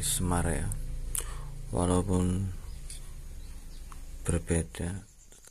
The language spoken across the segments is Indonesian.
Chris Semar ya, walaupun berbeda.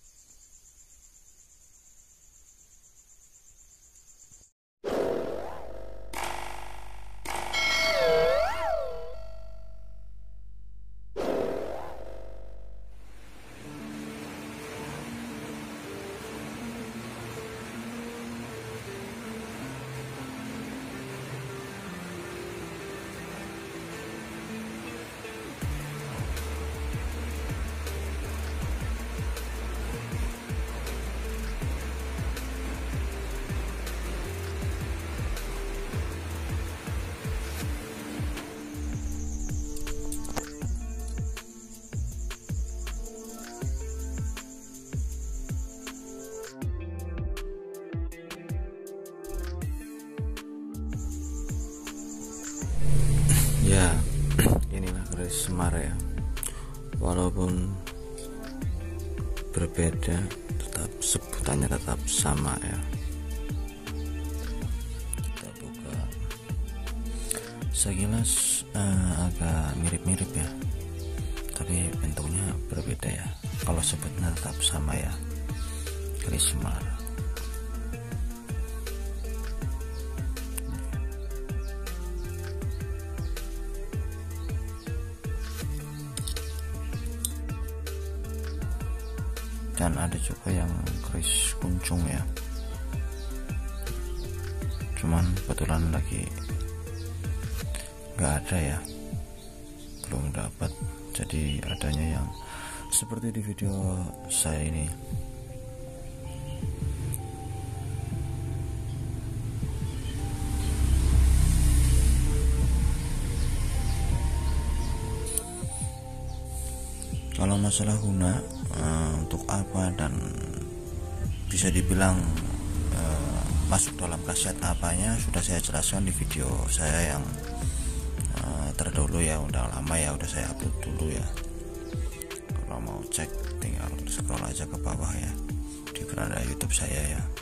Ya, inilah Chris Semar ya, walaupun berbeda, tetap sebutannya tetap sama ya. Kita buka, sekilas agak mirip-mirip ya, tapi bentuknya berbeda ya. Kalau sebutnya tetap sama ya, Chris Semar. Dan ada juga yang Chris Kuncung ya, cuman kebetulan lagi nggak ada ya, belum dapat, jadi adanya yang seperti di video saya ini. Kalau masalah guna untuk apa dan bisa dibilang masuk dalam khasiat apanya sudah saya jelaskan di video saya yang terdahulu ya, udah lama ya, udah saya upload dulu ya. Kalau mau cek tinggal scroll aja ke bawah ya, di beranda YouTube saya ya.